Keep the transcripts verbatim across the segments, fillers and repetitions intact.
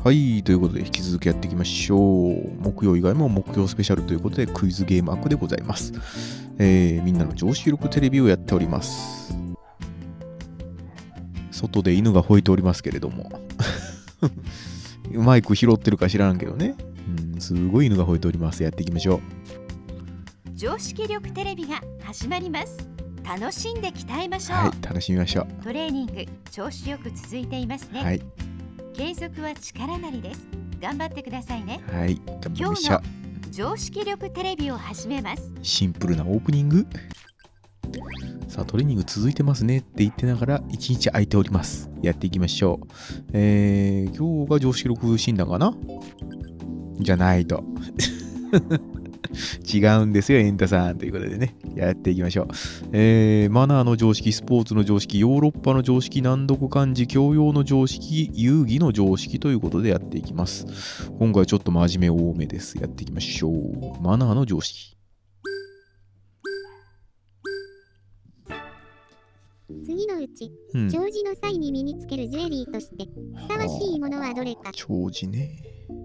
はい、ということで引き続きやっていきましょう。木曜以外も木曜スペシャルということでクイズゲーム枠でございます。えー、みんなの常識力テレビをやっております。外で犬が吠えておりますけれどもマイク拾ってるか知らんけどね、うん、すごい犬が吠えております。やっていきましょう。 常識力テレビが始まります。楽しんで鍛えましょう。 はい、楽しみましょう。 トレーニング調子よく続いていますね。 はい、 継続は力なりです。頑張ってくださいね。 はい、頑張りましょう。 今日の常識力テレビを始めます。 シンプルなオープニング。さあ、トレーニング続いてますねって言ってながらいちにち空いております。やっていきましょう。えー、今日が常識力診断かなじゃないと違うんですよ、エンタさんということでね、やっていきましょう。えー、マナーの常識、スポーツの常識、ヨーロッパの常識、難読漢字、教養の常識、遊戯の常識ということでやっていきます。今回ちょっと真面目多めです。やっていきましょう。マナーの常識。 次のうち、 うん、 弔辞の際に身につけるジュエリーとしてふさわしいものはどれか。 弔辞ね。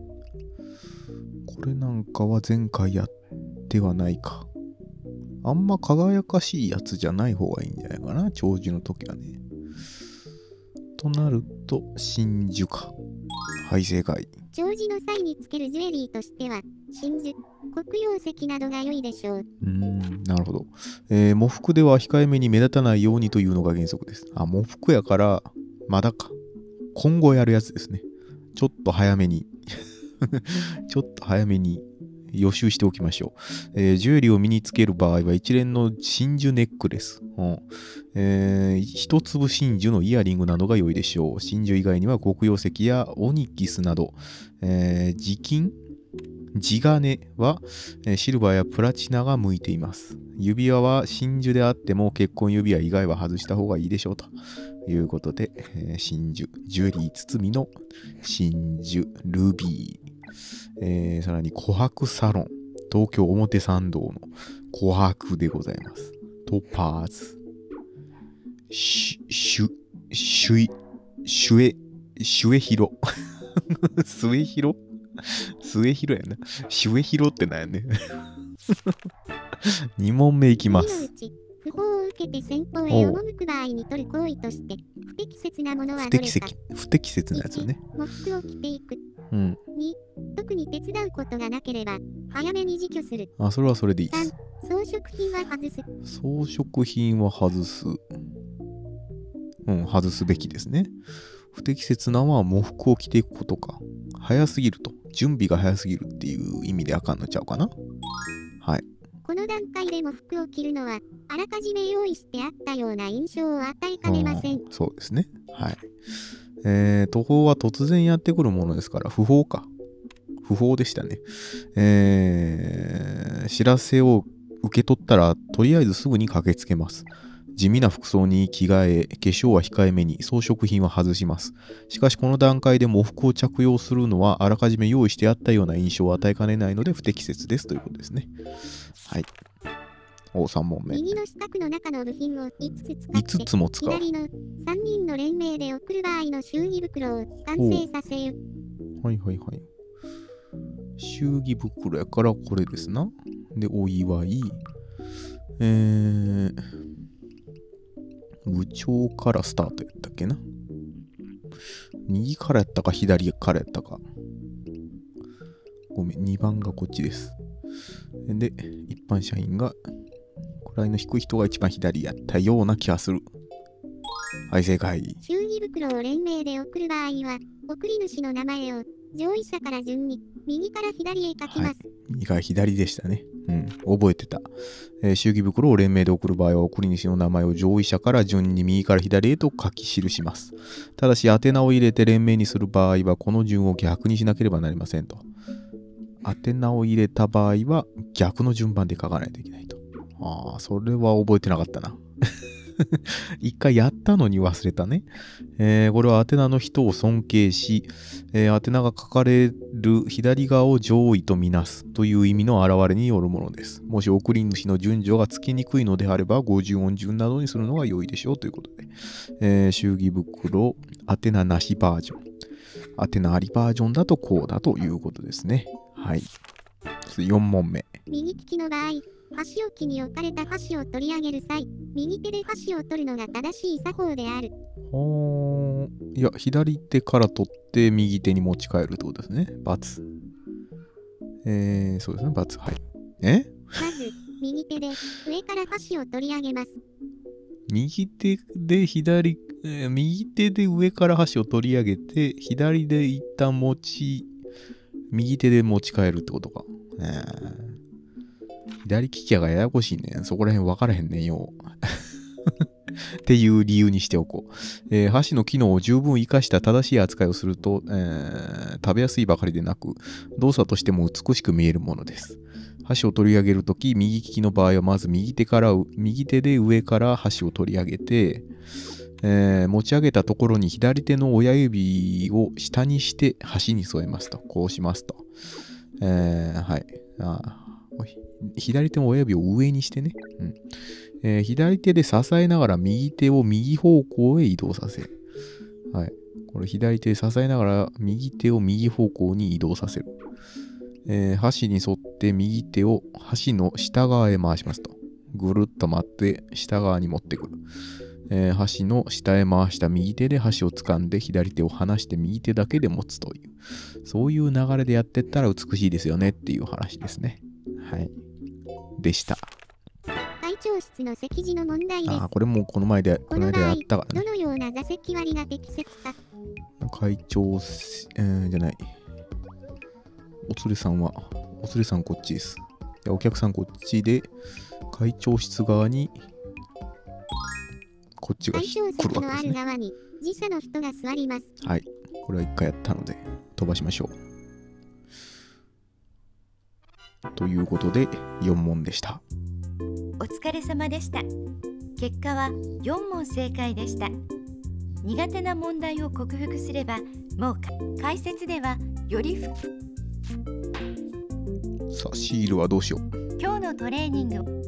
これなんかは前回やってはないか。あんま輝かしいやつじゃない方がいいんじゃないかな、弔辞の時はね。となると、真珠か。はい、正解。 弔辞の際につけるジュエリーとしては、真珠、黒曜石などが良いでしょう。 うーん、なるほど。えー、喪服では控えめに目立たないようにというのが原則です。あ、喪服やから、まだか。今後やるやつですね。ちょっと早めに。ちょっと早めに予習しておきましょう。えー、ジュエリーを身につける場合は一連の真珠ネックレス、うんえー、一粒真珠のイヤリングなどが良いでしょう。真珠以外には黒曜石やオニキスなど、えー、地金地金は、えー、シルバーやプラチナが向いています。指輪は真珠であっても結婚指輪以外は外した方がいいでしょうということで、えー、真珠、ジュエリー包みの真珠、ルビー、えー、さらに琥珀サロン、東京表参道の琥珀でございます。トパーズ、シュ、シュ、シュイ、シュエ、シュエヒロ。スエヒロスエヒロやな。シュエヒロってなんやね。に問目いきます。 次のうち、訃報を受けて先方へ赴く場合に取る行為として不適切なものはどれか。 不適切、不適切なやつよね。 いち、喪服を着ていく。 うん。 に、特に手伝うことがなければ早めに自挙する。 あ、それはそれでいいでさん、 す。 装飾品は外す。 装飾品は外す。うん、外すべきですね。不適切なのは喪服を着ていくことか。早すぎると。準備が早すぎるっていう意味であかんのちゃうかな。はい。 この段階で喪服を着るのはあらかじめ用意してあったような印象を与えかねません。 そうですね。はい。えー、途方は突然やってくるものですから、不法か。不法でしたね。えー、知らせを受け取ったら、とりあえずすぐに駆けつけます。地味な服装に着替え、化粧は控えめに、装飾品は外します。しかしこの段階で喪服を着用するのはあらかじめ用意してあったような印象を与えかねないので不適切ですということですね。はい。お、さん問目。 右の四角の中の部品をいつつ使って、 いつつも使う。 左のさんにんの連名で送る場合の祝儀袋を完成させる。 はいはいはい。祝儀袋やからこれですな。で、お祝い。えー、部長からスタートやったっけな。右からやったか左からやったか。ごめん、にばんがこっちです。で、一般社員が、位の低い人が一番左やったような気がする。はい、正解。 祝儀袋を連名で送る場合は、送り主の名前を上位者から順に右から左へ書きます。はい、 右から左でしたね。うん、覚えてた。えー、祝儀袋を連名で送る場合は、送り主の名前を上位者から順に右から左へと書き記します。ただし、宛名を入れて連名にする場合は、この順を逆にしなければなりませんと。宛名を入れた場合は、逆の順番で書かないといけないと。ああ、それは覚えてなかったな。一回やったのに忘れたね。えー、これは宛名の人を尊敬し、えー、宛名が書かれる左側を上位とみなすという意味の表れによるものです。もし送り主の順序がつけにくいのであれば、ごじゅう音順などにするのが良いでしょうということで。えー、祝儀袋、宛名なしバージョン。 アテナありバージョンだとこうだということですね。はい。よん問目。 右利きの場合、箸置きに置かれた箸を取り上げる際、右手で箸を取るのが正しい作法である。 はー。いや、左手から取って右手に持ち帰るってことですね。×。えー、そうですね。×。はい。えまず、右手で上から箸を取り上げます。 右手で左、えー右手で上から箸を取り上げて、左で一旦持ち、右手で持ち帰るってことか。えー左利きやがややこしいねん。そこら辺分からへんねんよ。っていう理由にしておこう。えー箸の機能を十分活かした正しい扱いをすると、えー食べやすいばかりでなく、動作としても美しく見えるものです。箸を取り上げるとき、右利きの場合はまず右手から、右手で上から箸を取り上げて、えー持ち上げたところに左手の親指を下にして箸に添えますと。こうしますと。えーはい。あ左手の親指を上にしてね。うんえー左手で支えながら右手を右方向へ移動させる。はい。これ左手で支えながら右手を右方向に移動させる。えー箸に沿って右手を箸の下側へ回しますと。ぐるっと回って下側に持ってくる。えー箸の下へ回した右手で箸を掴んで左手を離して右手だけで持つという。そういう流れでやってったら美しいですよねっていう話ですね。はい。でした。 会長室の席次の問題です。 ああ、これもこの前で、この間やったからね。 どのような座席割りが適切か。 会長、えー、じゃない。おつれさんは、おつれさんこっちです。でお客さんこっちで、会長室側に、こっちが会長来る席のあわけですね。 る側に自社の人が座ります。 はい。これは一回やったので、飛ばしましょう。ということで、よん問でした。 お疲れ様でした。結果はよん問正解でした。苦手な問題を克服すれば、もうか解説ではよりふさあ、シールはどうしよう。 今日のトレーニングを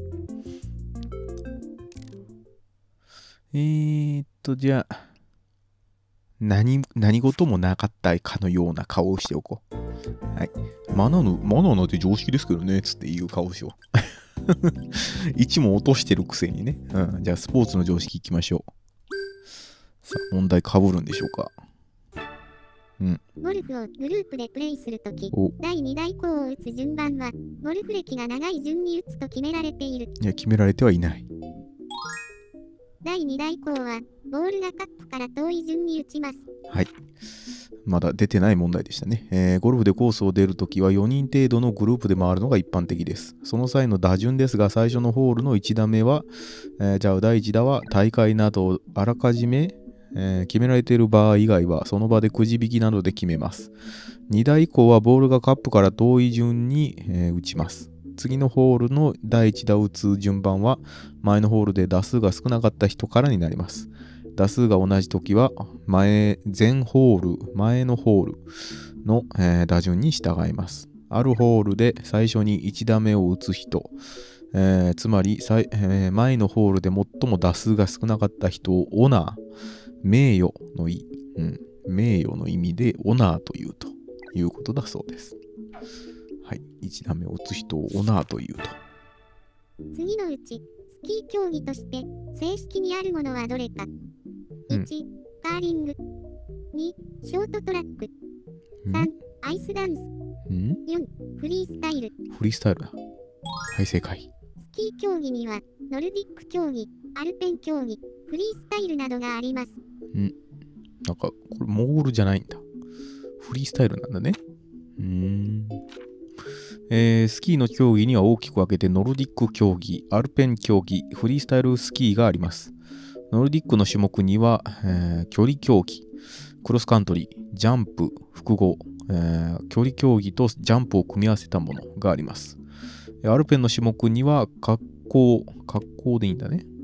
えーっと、じゃあ、何、何事もなかったかのような顔をしておこう。はい。マナーの、マナーなんて常識ですけどね、つっていう顔しよう。いち問落としてるくせにね。うん。じゃあ、スポーツの常識いきましょう。さあ、問題かぶるんでしょうか。うん。 ゴルフをグループでプレイするとき、 お、 だいに大項を打つ順番は、ゴルフ歴が長い順に打つと決められている。 いや、決められてはいない。 だいに大項は、ボールがカップから遠い順に打ちます。 はい。まだ出てない問題でしたね。えーゴルフでコースを出るときはよにん程度のグループで回るのが一般的です。その際の打順ですが、最初のホールのいち打目は、えーじゃあだいいち打は大会などあらかじめ、えー決められている場合以外はその場でくじ引きなどで決めます。に打以降はボールがカップから遠い順に、えー打ちます。次のホールのだいいち打を打つ順番は前のホールで打数が少なかった人からになります。打数が同じときは前、前ホール、前のホールの、えー打順に従います。あるホールで最初にいち打目を打つ人、えーつまり、えー前のホールで最も打数が少なかった人をオナー、名誉の意、うん、名誉の意味でオナーというということだそうです。はい。いち打目を打つ人をオナーというと。 次のうち、スキー競技として正式にあるものはどれか。 うんいち、カーリング。に、ショートトラック。さん、アイスダンス。 んよん、フリースタイル。 フリースタイルだ。はい、正解。 スキー競技には、ノルディック競技、アルペン競技、フリースタイルなどがあります。 なんか、これモーグルじゃないんだ。フリースタイルなんだね。うーん。えースキーの競技には大きく分けてノルディック競技、アルペン競技、フリースタイルスキーがあります。ノルディックの種目には、えー距離競技、クロスカントリー、ジャンプ、複合、えー距離競技とジャンプを組み合わせたものがあります。アルペンの種目には滑降、滑降でいいんだね。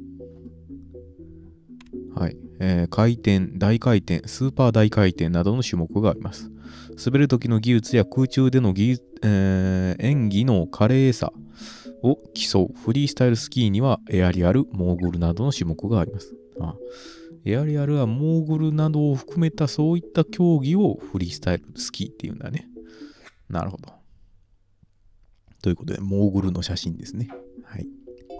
はい。えー回転、大回転、スーパー大回転などの種目があります。滑る時の技術や空中での技術、えー演技の華麗さを競うフリースタイルスキーにはエアリアル、モーグルなどの種目があります。 あ、エアリアルはモーグルなどを含めたそういった競技をフリースタイルスキーっていうんだね。なるほど。ということで、モーグルの写真ですね。はい。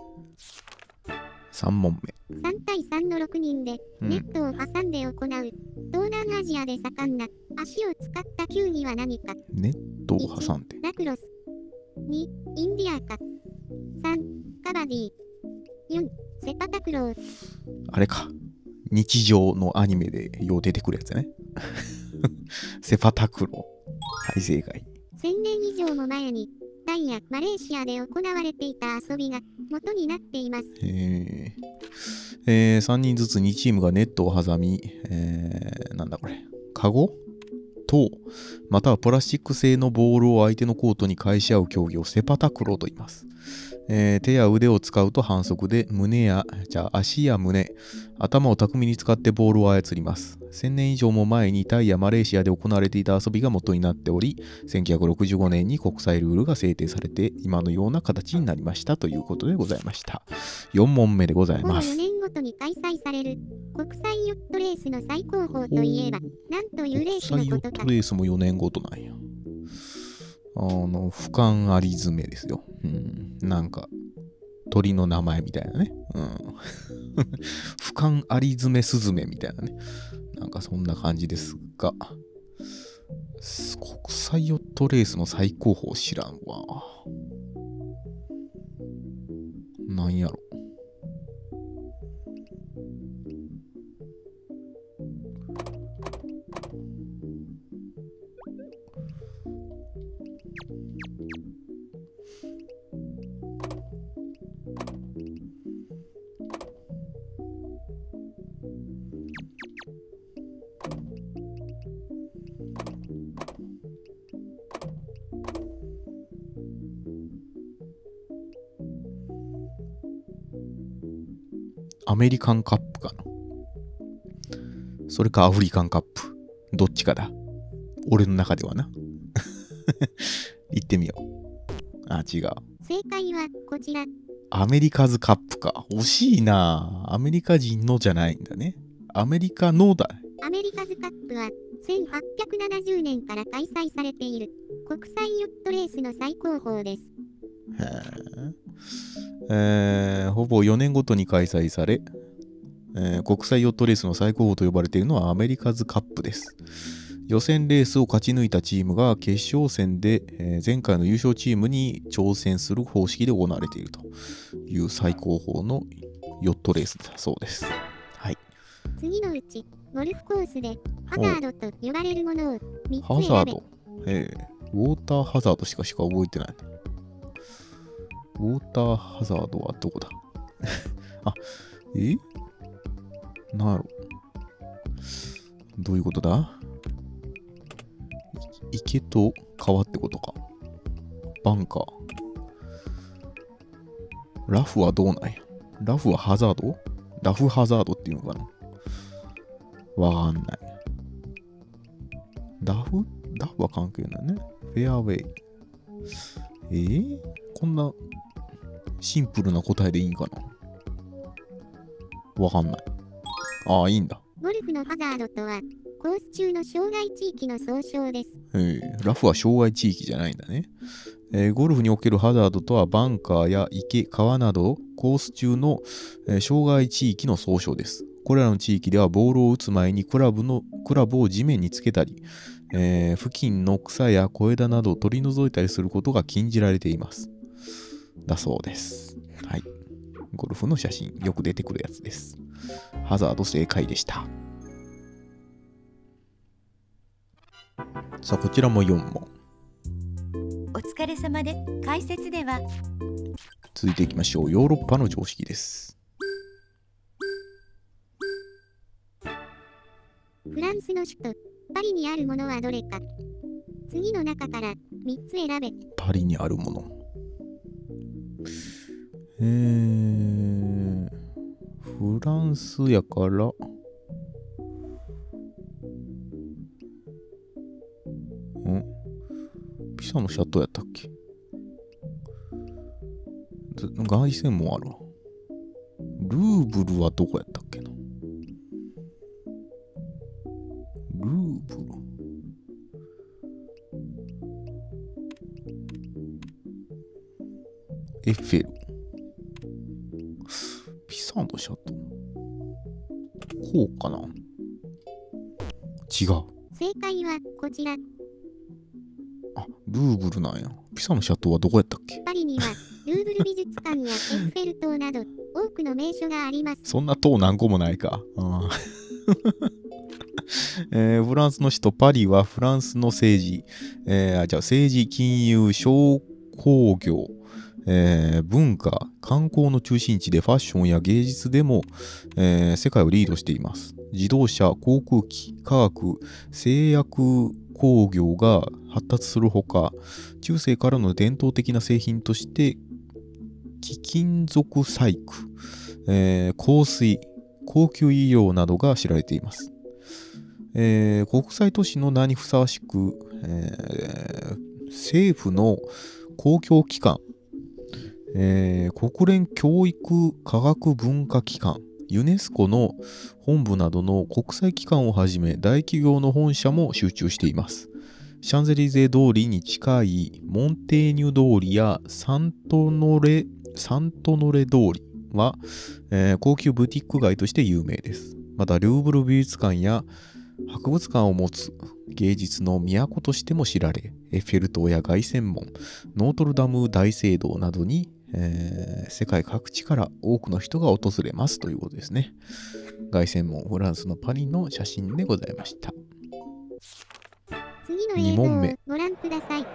さん問目。 さん対さんのろくにんでうんネットを挟んで行う、東南アジアで盛んな足を使った球技は何か。 ネットを挟んで。 ラクロス。に、インディアカ。さん、カバディ。よん、セパタクロー。 あれか。日常のアニメでよう出てくるやつね。セパタクロー。はい、正解。 せんねん以上も前に、タイやマレーシアで行われていた遊びが元になっています。 へーえー、さんにんずつにチームがネットを挟み、えー、なんだこれ、カゴと、またはプラスチック製のボールを相手のコートに返し合う競技をセパタクローと言います。えー、手や腕を使うと反則で、胸や、じゃあ足や胸、頭を巧みに使ってボールを操ります。せんねん以上も前にタイやマレーシアで行われていた遊びが元になっており、せんきゅうひゃくろくじゅうごねんに国際ルールが制定されて、今のような形になりましたということでございました。よん問目でございます。 よねんごとに開催される国際ヨットレースの最高峰といえば、なんというレースの国際ヨッことか。 トレースもよねんごとなんや。あの、俯瞰アリズメですよ。うん、なんか、鳥の名前みたいなね。うん、俯瞰アリズメスズメみたいなね。なんかそんな感じですが、国際ヨットレースの最高峰知らんわ。なんやろ。アメリカンカップかな。それかアフリカンカップ。どっちかだ。俺の中ではな。行ってみよう。あ、違う。 正解はこちら。 アメリカズカップか。惜しいな。アメリカ人のじゃないんだね。アメリカのだ。 アメリカズカップはせんはっぴゃくななじゅうねんから開催されている国際ヨットレースの最高峰です。 へーえー、ほぼよねんごとに開催され、えー、国際ヨットレースの最高峰と呼ばれているのはアメリカズカップです。予選レースを勝ち抜いたチームが決勝戦で、えー、前回の優勝チームに挑戦する方式で行われているという最高峰のヨットレースだそうです。はい。 次のうち、ゴルフコースでハザードと呼ばれるものをみっつ選べ。 ハザード、えー、ウォーターハザードしかしか覚えてない。ウォーターハザードはどこだあ、えなんやろ。どういうことだ？池と川ってことか。バンカー。ラフはどうなんや。ラフはハザード？ラフハザードっていうのかな。わかんない。ラフラフは関係ないね。フェアウェイ。えー、こんなシンプルな答えでいいんかな。わかんない。ああ、いいんだ。 ゴルフのハザードとは、コース中の障害地域の総称です。 えー、ラフは障害地域じゃないんだね。えー、ゴルフにおけるハザードとはバンカーや池、川などコース中の、えー、障害地域の総称です。これらの地域ではボールを打つ前にクラブのクラブを地面につけたり、えー、付近の草や小枝などを取り除いたりすることが禁じられています。だそうです。はい。ゴルフの写真、よく出てくるやつです。ハザード正解でした。さあ、こちらもよん問。 お疲れ様で解説では続いていきましょう。ヨーロッパの常識です。 フランスの首都パリにあるものはどれか。次の中からみっつ選べ。 パリにあるもの。えー、フランスやからんピサのシャトーやったっけ。凱旋門あるわ。ルーブルはどこやったっけな。 ルーブル。エッフェル。ピサのシャトー。こうかな。違う。 正解はこちら。 あ、ルーブルなんや。ピサのシャトーはどこやったっけ？ パリにはルーブル美術館やエッフェル塔など多くの名所があります。 そんな塔何個もないか。あえー、フランスの首都パリはフランスの政治、えー、じゃあ政治、金融、商工業、えー、文化、観光の中心地でファッションや芸術でも、えー、世界をリードしています。自動車、航空機、科学、製薬工業が発達するほか、中世からの伝統的な製品として貴金属細工、えー、香水、高級医療などが知られています。えー、国際都市の名にふさわしく、えー、政府の公共機関、えー、国連教育科学文化機関、ユネスコの本部などの国際機関をはじめ大企業の本社も集中しています。シャンゼリゼ通りに近いモンテーニュ通りやサントノレ、サントノレ通りは、えー、高級ブティック街として有名です。また、ルーブル美術館や博物館を持つ芸術の都としても知られ、エッフェル塔や凱旋門、ノートルダム大聖堂などに、えー、世界各地から多くの人が訪れますということですね。凱旋門、フランスのパリの写真でございました。 次の映像をご覧ください。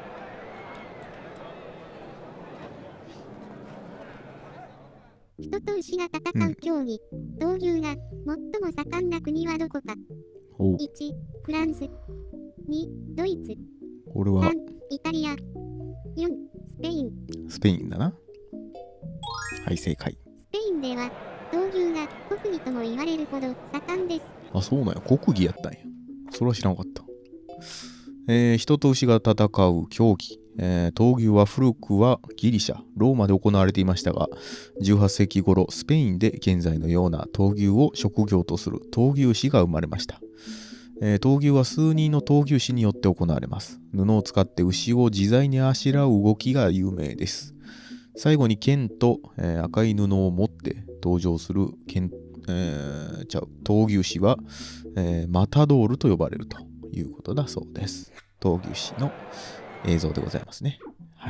人と牛が戦う競技、闘牛が最も盛んな国はどこか。いち、フランス。に、ドイツ。 これはさん、イタリア。よん、スペイン。 スペインだな。はい、正解。 スペインでは闘牛が国技とも言われるほど盛んです。 あ、そうなんや。国技やったんや。それは知らなかった。えー、人と牛が戦う競技、えー、闘牛は古くはギリシャ、ローマで行われていましたが、じゅうはっせいき頃、スペインで現在のような闘牛を職業とする闘牛士が生まれました。えー、闘牛は数人の闘牛士によって行われます。布を使って牛を自在にあしらう動きが有名です。最後に剣と、えー、赤い布を持って登場する剣、えー、ちゃう闘牛士は、えー、マタドールと呼ばれるということだそうです。闘牛士の映像でございますね。はい。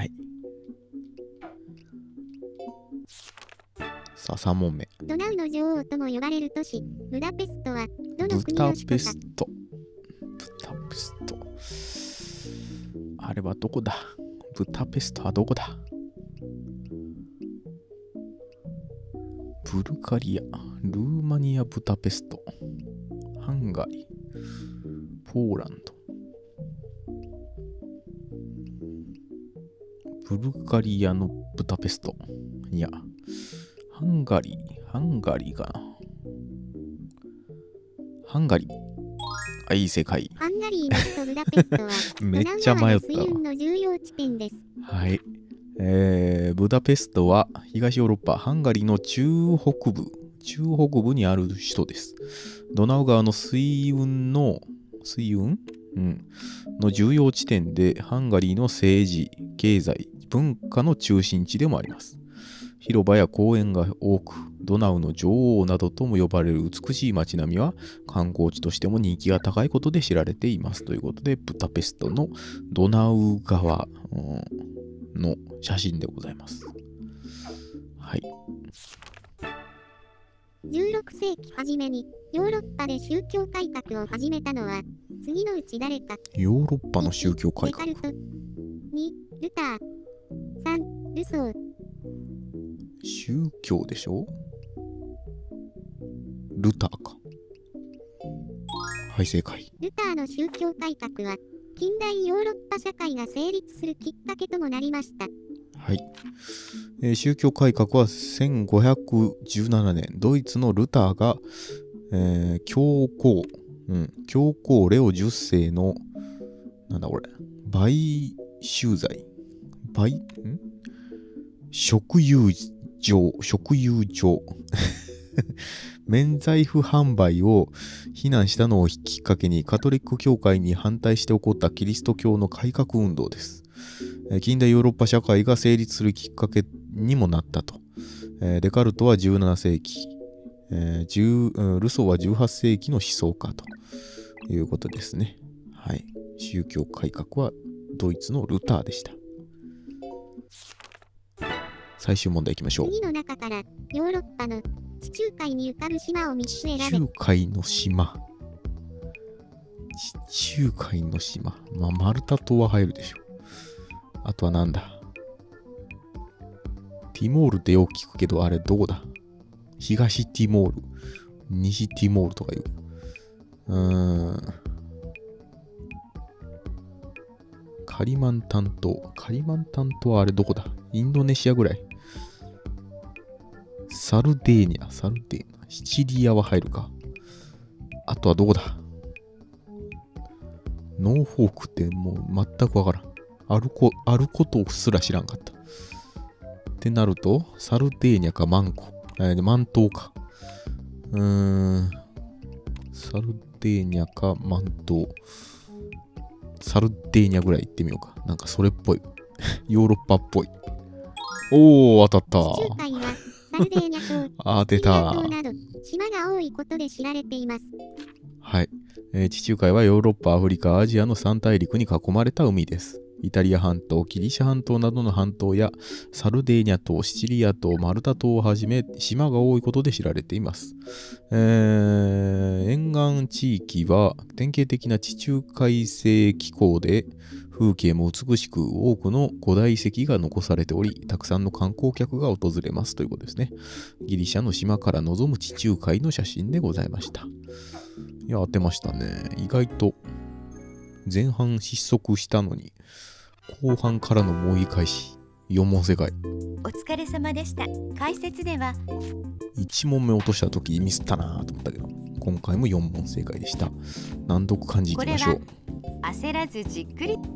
さあ、さん問目。 ドナウの女王とも呼ばれる都市、ブダペストはどのブタ国の首都か。 ペスト。ブタペスト。あれはどこだ？ブタペストはどこだ？ブルガリア、ルーマニア、ブタペスト、ハンガリー、ポーランド。ブルガリアのブダペスト。いや、ハンガリー、ハンガリーかな。ハンガリー。あ、いい正解。 ハンガリーの首都ブダペストはめっちゃ迷ったわ。 ドナウ川の水運の重要地点です。 はい。えー、ブダペストは東ヨーロッパ、ハンガリーの中北部、中北部にある首都です。ドナウ川の水運の、水運うん。の重要地点で、ハンガリーの政治、経済、文化の中心地でもあります。広場や公園が多く、ドナウの女王などとも呼ばれる美しい街並みは観光地としても人気が高いことで知られていますということで、ブダペストのドナウ川、うん、の写真でございます。はい。 じゅうろくせいき初めにヨーロッパで宗教改革を始めたのは次のうち誰か。 ヨーロッパの宗教改革。 デカルト。に、ルター。さん、ルソー。 宗教でしょ？ルターか。はい、正解。 ルターの宗教改革は近代ヨーロッパ社会が成立するきっかけともなりました。 はい、えー、宗教改革はせんごひゃくじゅうななねん、ドイツのルターが、えー、教皇、うん、教皇レオじゅっせいの、なんだこれ、買収罪、買、ん食友情、食友情免罪符販売を非難したのをきっかけにカトリック教会に反対して起こったキリスト教の改革運動です。近代ヨーロッパ社会が成立するきっかけにもなったと。デカルトはじゅうななせいき、ルソーはじゅうはっせいきの思想家ということですね。はい。宗教改革はドイツのルターでした。最終問題いきましょう。 次の中からヨーロッパの地中海に浮かぶ島をみっつ選べ。 地中海の島。地中海の島。まあ、マルタ島は入るでしょ。あとはなんだ。ティモールってよく聞くけど、あれどこだ？東ティモール、西ティモールとかいう。うーん。カリマンタン島。カリマンタン島はあれどこだ？インドネシアぐらい。サルデーニャ、サルデーニャ。シチリアは入るか。あとはどこだ？ノーフォークってもう全くわからん。あるこ、あることすら知らんかった。ってなると、サルデーニャかマンコ。えー、マン島か。うーん。サルデーニャかマン島。サルデーニャぐらい行ってみようか。なんかそれっぽい。ヨーロッパっぽい。おー、当たった。 地中海はサルデーニャ島、 当てた。 シチリア島など島が多いことで知られています。 はい、えー。地中海はヨーロッパ、アフリカ、アジアの三大陸に囲まれた海です。イタリア半島、ギリシャ半島などの半島やサルデーニャ島、シチリア島、マルタ島をはじめ島が多いことで知られています。えー、沿岸地域は典型的な地中海性気候で風景も美しく多くの古代遺跡が残されており、たくさんの観光客が訪れますということですね。ギリシャの島から望む地中海の写真でございました。いや、当てましたね。意外と前半失速したのに後半からのもうい返し。よん問正解。 お疲れ様でした。解説ではいち問目落とした時ミスったなと思ったけど、今回もよん問正解でした。難読漢字いきましょう。 焦らずじっくり。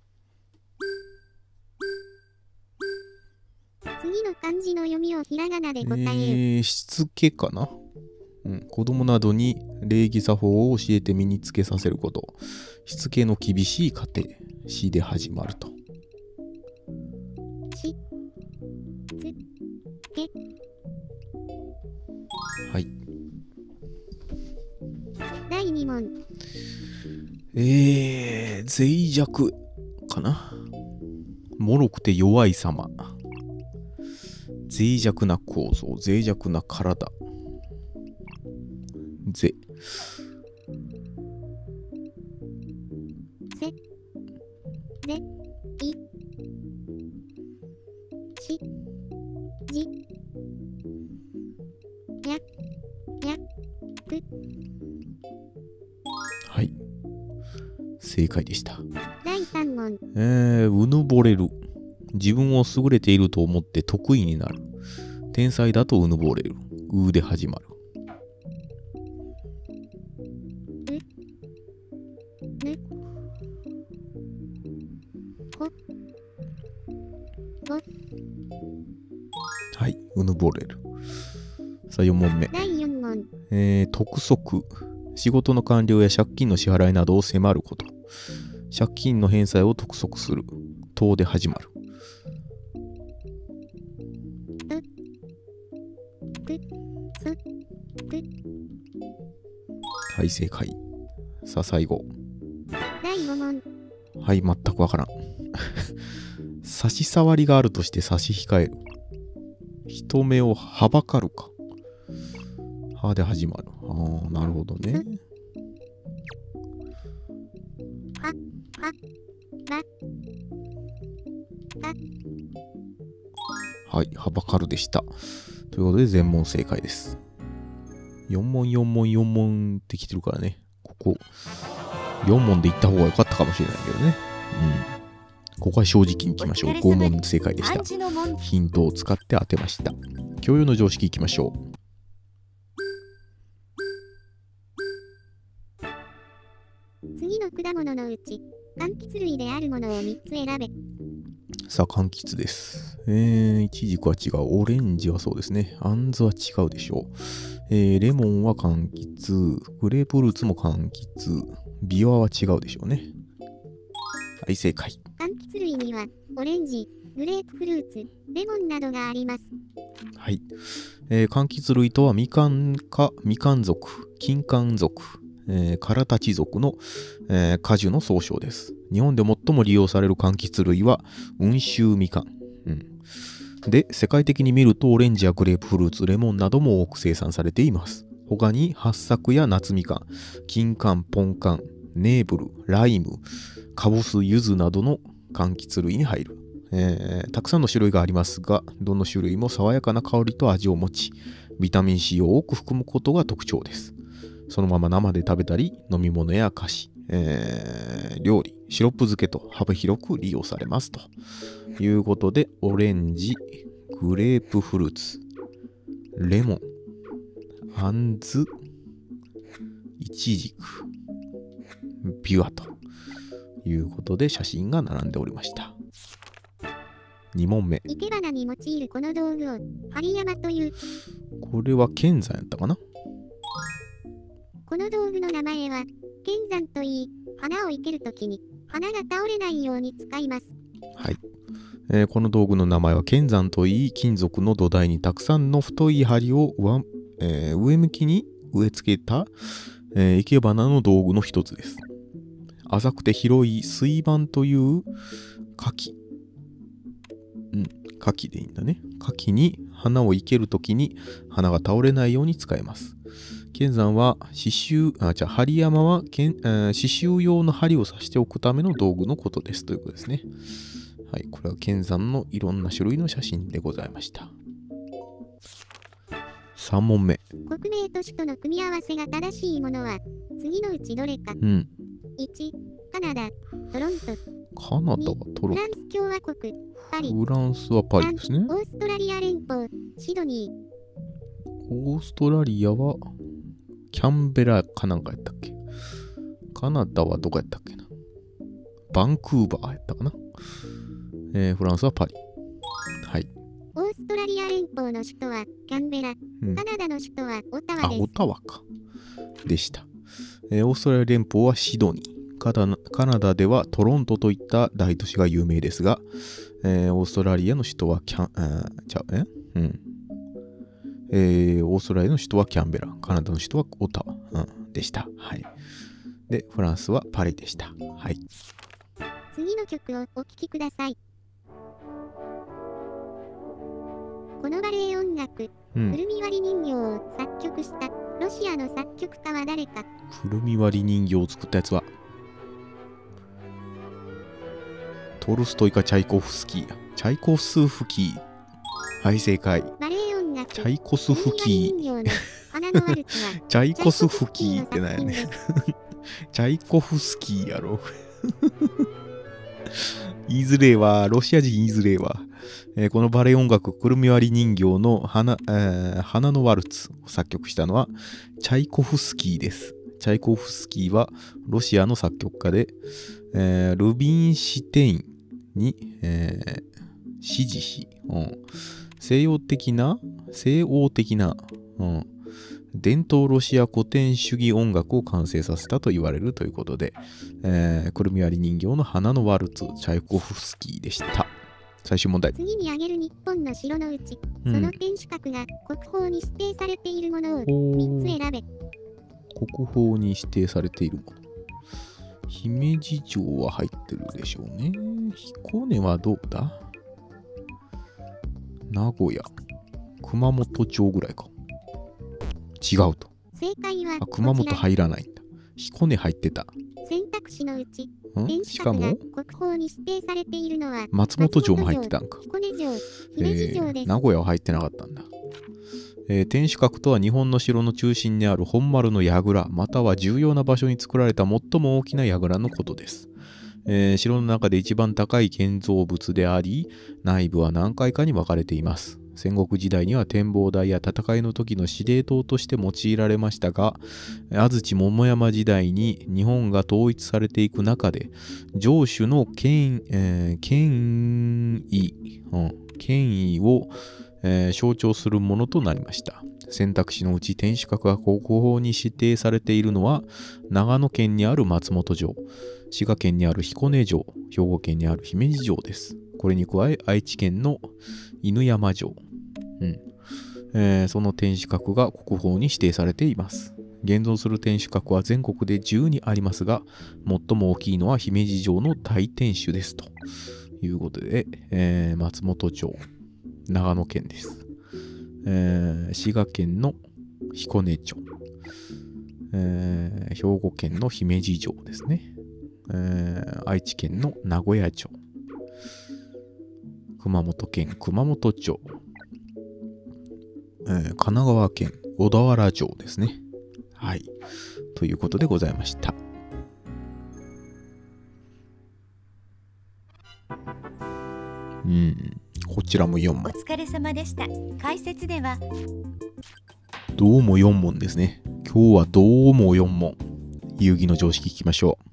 次の漢字の読みをひらがなで答えよう。 えー、しつけかな、うん、子供などに礼儀作法を教えて身につけさせること。しつけの厳しい家庭。しで始まると。 しつけ。 はい。 だいに問。 えー、脆弱かな。脆くて弱い様。脆弱な構造、脆弱な体。ぜ。 せ。ぜ。い。し。じ。や。や。く。 はい。正解でした。 だいさん問。 えー、うぬぼれる。自分を優れていると思って得意になる。天才だとうぬぼれる。うで始まる。 う。ぬ。こ。ご。 はい。うぬぼれる。さあよん問目。 だいよん問。 えー、督促。仕事の完了や借金の支払いなどを迫ること。借金の返済を督促する。とで始まる。はい、正解。さあ、最後。 だいご問。 はい、全くわからん。差し障りがあるとして差し控える。人目をはばかるか。はで始まる。ああ、なるほどね。 は、は、ば、か。 はい、はばかるでした。ということで全問正解です。よん問よん問よん問ってきてるからね。ここよん問でいった方が良かったかもしれないけどね。うん。ここは正直にいきましょう。ご問正解でした。ヒントを使って当てました。教養の常識いきましょう。 次の果物のうち、柑橘類であるものをみっつ選べ。 さあ、柑橘です。えー、イチジクは違う。オレンジはそうですね。アンズは違うでしょう。えー、レモンは柑橘。グレープフルーツも柑橘。ビワは違うでしょうね。はい、正解。 柑橘類には、オレンジ、グレープフルーツ、レモンなどがあります。 はい。えー、柑橘類とは、みかん科、みかん属、金柑属、えー、カラタチ属の、えー、果樹の総称です。日本で最も利用される柑橘類は、温州みかん。うん。で、世界的に見ると、オレンジやグレープフルーツ、レモンなども多く生産されています。他に、八朔や夏みかん、金柑、ポンカン、ネーブル、ライム、カボス、ユズなどの柑橘類に入る。えー、たくさんの種類がありますが、どの種類も爽やかな香りと味を持ち、ビタミン C を多く含むことが特徴です。そのまま生で食べたり、飲み物や菓子、えー、料理、シロップ漬けと幅広く利用されますということで、オレンジ、グレープフルーツ、レモン、アンズ、イチジク、ビワということで写真が並んでおりました。に問目。 生け花に用いるこの道具を針山という。 これは剣山やったかな。 この道具の名前は剣山といい、花を生けるときに花が倒れないように使います。 はい。えー、この道具の名前は剣山といい、金属の土台にたくさんの太い針を上、えー、上向きに植え付けた、えー、生け花の道具の一つです。浅くて広い水盤という柿。うん、柿でいいんだね。柿に花を生けるときに花が倒れないように使えます。剣山は刺繍、あ、じゃあ針山はけん、えー、刺繍用の針を刺しておくための道具のことですということですね。はい、これは剣山のいろんな種類の写真でございました。さん問目。 国名都市との組み合わせが正しいものは次のうちどれか。 うん。 いち、カナダ、トロント。 カナダはトロント。 フランス共和国、パリ。 フランスはパリですね。 オーストラリア連邦、シドニー。オーストラリアはキャンベラかなんかやったっけ。カナダはどこやったっけな。バンクーバーやったかな。えー、フランスはパリ。はい。 オーストラリア連邦の首都はキャンベラ。うん、カナダの首都はオタワです。 あ、オタワか。でした。えー、オーストラリア連邦はシドニー。カナ、カナダではトロントといった大都市が有名ですが、えー、オーストラリアの首都はキャン、あちゃう、えうん。えー、オーストラリアの首都はキャンベラ。カナダの首都はオタワ、うん、でした。はい。で、フランスはパリでした。はい。 次の曲をお聴きください。このバレエ音楽、うん、くるみ割り人形を作曲したロシアの作曲家は誰か。 くるみ割り人形を作ったやつはトルストイかチャイコフスキーや。チャイコスフキー。はい、正解。 バレエ音楽、 チャイコスフキー。チャイコスフキーってなんやね。チャイコフスキーやろ。言いづれえわ。ロシア人言いづれえわ。えー、このバレエ音楽、くるみ割り人形の花、えー、花のワルツを作曲したのはチャイコフスキーです。チャイコフスキーはロシアの作曲家で、えー、ルビンシュテインに、えー、師事し、うん、西洋的な、西欧的な、うん、伝統ロシア古典主義音楽を完成させたと言われるということで、えー、くるみ割り人形の花のワルツ、チャイコフスキーでした。最終問題。 次に挙げる日本の城のうち、うん、その天守閣が国宝に指定されているものをみっつ選べ。 国宝に指定されているもの。姫路城は入ってるでしょうね。彦根はどうだ？名古屋、熊本城ぐらいか。違うと。 正解はあ、熊本入らないんだ。彦根入ってた。 選択肢のうち、 んしかも国宝に指定されているのは松本城も入ってたんか。 彦根城、姫路城です。 えー、名古屋は入ってなかったんだ。えー、天守閣とは日本の城の中心にある本丸の櫓、または重要な場所に作られた最も大きな櫓のことです。えー、城の中で一番高い建造物であり、内部は何階かに分かれています。 戦国時代には展望台や戦いの時の司令塔として用いられましたが、安土桃山時代に日本が統一されていく中で、城主の権、えー、権威、うん、権威を、えー、象徴するものとなりました。選択肢のうち天守閣が国宝に指定されているのは、長野県にある松本城、滋賀県にある彦根城、兵庫県にある姫路城です。これに加え、愛知県の犬山城、うんえー、その天守閣が国宝に指定されています。現存する天守閣は全国でじゅうにありますが、最も大きいのは姫路城の大天守ですということで、えー、松本城、長野県です。えー、滋賀県の彦根城、えー、兵庫県の姫路城ですね。えー、愛知県の名古屋城、熊本県熊本城、えー、神奈川県小田原城ですね。はい。ということでございました。うん。こちらもよん問。 お疲れ様でした。解説ではどうもよん問ですね。今日はどうもよん問。遊戯の常識いきましょ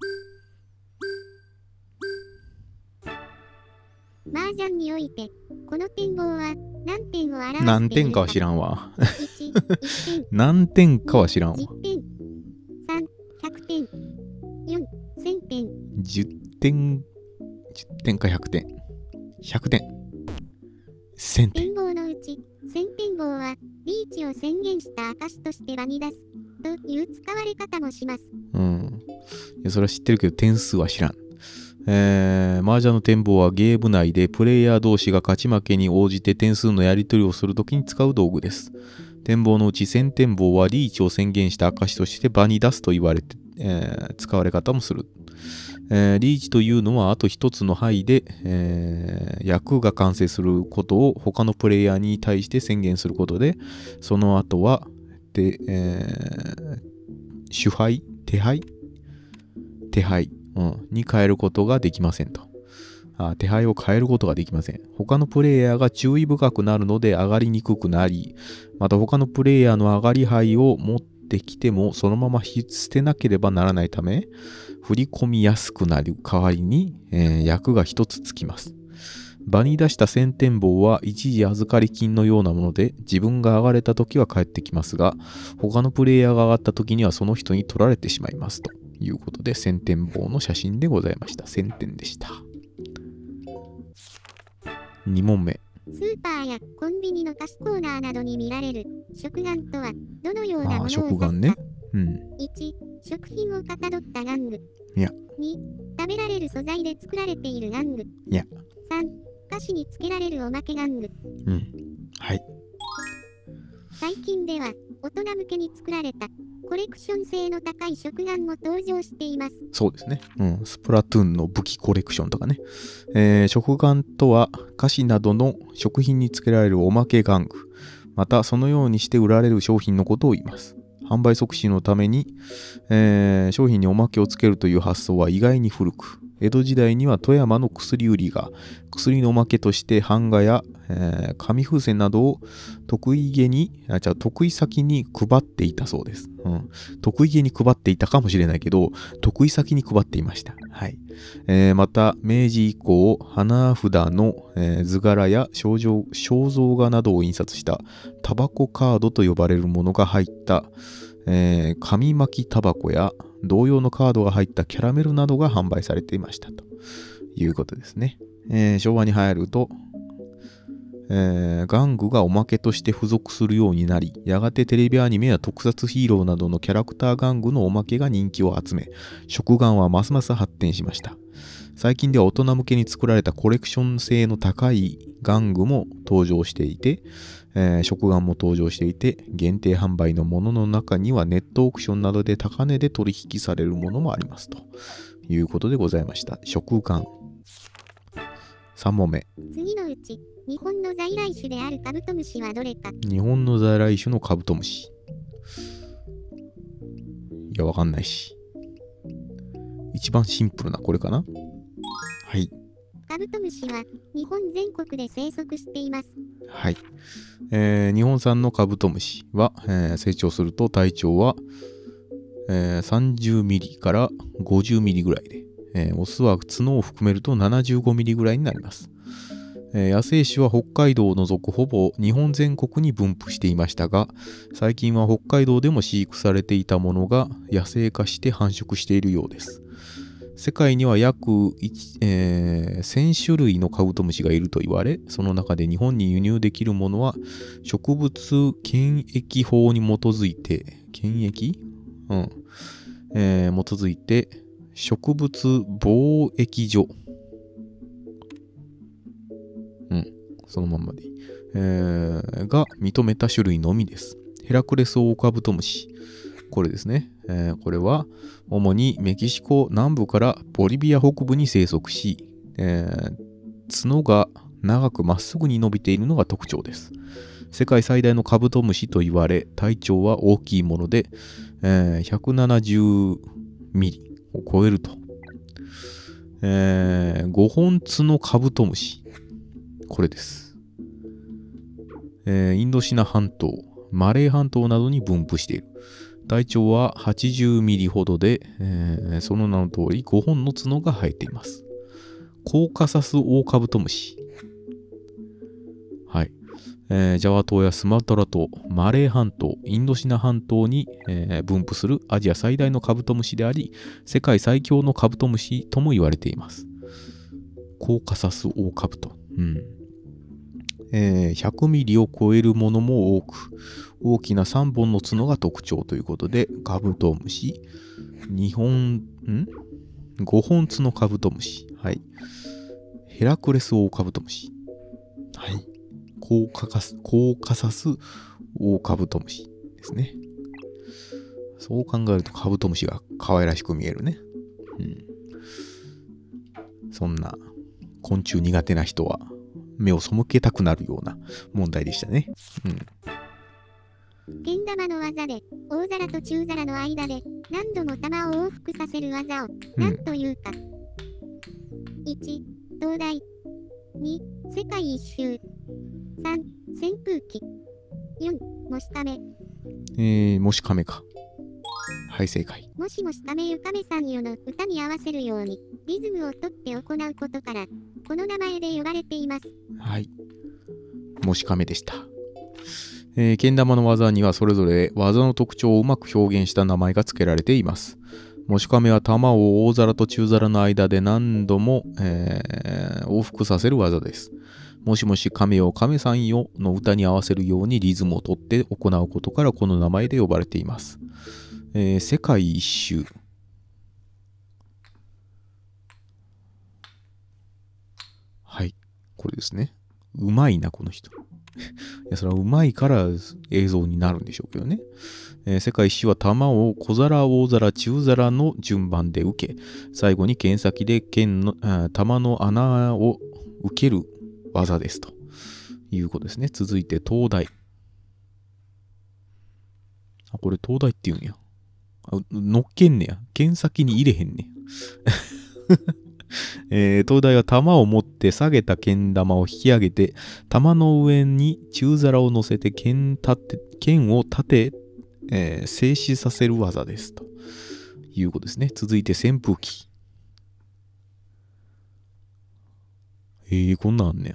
う。麻雀においてこの展望は何点を表しているか。 何点かは知らんわ。 いち、いってん。 何点かは知らんわ。 じゅってん。さん、ひゃくてん。よん、せんてん。 じゅってん、じゅってんかひゃくてん。ひゃくてん。せんてん。 展望のうち、せんてん棒はリーチを宣言した証として場に出すという使われ方もします。 うん。いや、それは知ってるけど点数は知らん。えー、麻雀の展望はゲーム内でプレイヤー同士が勝ち負けに応じて点数のやり取りをするときに使う道具です。展望のうちせんてん棒はリーチを宣言した証として場に出すと言われて、えー、使われ方もする。えー、リーチというのはあと一つの牌で、えー、役が完成することを他のプレイヤーに対して宣言することで、その後はで、えー、手配手配手配、うん、に変えることができませんと。あ、手配を変えることができません。他のプレイヤーが注意深くなるので上がりにくくなり、また他のプレイヤーの上がり牌を持ってきてもそのまま捨てなければならないため、振り込みやすくなる代わりに、えー、役が一つつきます。場に出したせんてん棒は一時預かり金のようなもので、自分が上がれた時は返ってきますが、他のプレイヤーが上がった時にはその人に取られてしまいますということで、せんてん棒の写真でございました。せんてんでした。に問目。 スーパーやコンビニの菓子コーナーなどに見られる食玩とはどのようなものを指すか。 あ、食玩ね。うん。 いち、食品をかたどった玩具。 いや。 に、食べられる素材で作られている玩具。 いや。 さん、菓子につけられるおまけ玩具。 うん。はい。 最近では大人向けに作られたコレクション性の高い食玩も登場しています。 そうですね。うん。スプラトゥーンの武器コレクションとかね。えー、食玩とは菓子などの食品につけられるおまけ玩具。またそのようにして売られる商品のことを言います。販売促進のために、えー、商品におまけをつけるという発想は意外に古く、江戸時代には富山の薬売りが薬のおまけとして版画や、えー、紙風船などを得意げに、あ、じゃあ得意先に配っていたそうです、うん。得意げに配っていたかもしれないけど、得意先に配っていました。はい。えー、また、明治以降、花札の、えー、図柄や肖像、肖像画などを印刷したタバコカードと呼ばれるものが入った、えー、紙巻きタバコや同様のカードが入ったキャラメルなどが販売されていましたということですね。えー、昭和に入ると、えー、玩具がおまけとして付属するようになり、やがてテレビアニメや特撮ヒーローなどのキャラクター玩具のおまけが人気を集め、食玩はますます発展しました。最近では大人向けに作られたコレクション性の高い玩具も登場していて、えー、食玩も登場していて、限定販売のものの中にはネットオークションなどで高値で取引されるものもありますということでございました。食玩。さん問目。 次のうち日本の在来種であるカブトムシはどれか。 日本の在来種のカブトムシ。いや、わかんないし。一番シンプルなこれかな。はい。 カブトムシは日本全国で生息しています。 はい。えー、日本産のカブトムシは、えー、成長すると体長は、えー、さんじゅうミリからごじゅうミリぐらいで、えー、オスは角を含めるとななじゅうごミリぐらいになります。えー、野生種は北海道を除くほぼ日本全国に分布していましたが、最近は北海道でも飼育されていたものが野生化して繁殖しているようです。世界には約、えー、せん種類のカブトムシがいると言われ、その中で日本に輸入できるものは植物検疫法に基づいて、検疫うん。えー、基づいて植物貿易所。うん。そのまんまでいい。えー、が認めた種類のみです。ヘラクレスオオカブトムシ。これですね。えー、これは主にメキシコ南部からボリビア北部に生息し、えー、角が長くまっすぐに伸びているのが特徴です。世界最大のカブトムシと言われ、体長は大きいもので、えー、ひゃくななじゅうミリを超えると。えー、ごほん角カブトムシ。これです。えー、インドシナ半島、マレー半島などに分布している。体長ははちじゅうミリほどで、えー、その名の通りごほんの角が生えています。コーカサスオオカブトムシ。はい。えー、ジャワ島やスマトラ島、マレー半島、インドシナ半島に、えー、分布するアジア最大のカブトムシであり、世界最強のカブトムシとも言われています。コーカサスオオカブト。うんえー、ひゃくミリを超えるものも多く、大きなさんぼんの角が特徴ということで、カブトムシ、にほん、んごほん角カブトムシ、はい。ヘラクレスオオカブトムシ、はい。コーカカス、コーカサスオオカブトムシですね。そう考えるとカブトムシが可愛らしく見えるね。うん。そんな昆虫苦手な人は目を背けたくなるような問題でしたね。うん。 けん玉の技で大皿と中皿の間で何度も玉を往復させる技を何というか。うん、いち. 灯台。に. 世界一周。さん. 扇風機。よん. もし亀。 えー、もし亀か。はい、正解。 もしもし亀ゆかめさんよの歌に合わせるようにリズムをとって行うことからこの名前で呼ばれています。 はい。もし亀でした。えー、けん玉の技にはそれぞれ技の特徴をうまく表現した名前が付けられています。もし亀は玉を大皿と中皿の間で何度も、えー、往復させる技です。もしもし亀よ亀さんよの歌に合わせるようにリズムをとって行うことからこの名前で呼ばれています。えー、世界一周。はい、これですね。うまいな、この人。いや、それはうまいから映像になるんでしょうけどね。えー、世界一周は玉を小皿、大皿、中皿の順番で受け、最後に剣先で剣の玉の穴を受ける技ですということですね。続いて灯台。あ、これ灯台って言うんや。乗っけんねや。剣先に入れへんねえー、灯台は玉を持って下げたけん玉を引き上げて、玉の上に中皿を乗せて剣立て剣を立て、えー、静止させる技ですということですね。続いて扇風機。えー、こんなんあんねや。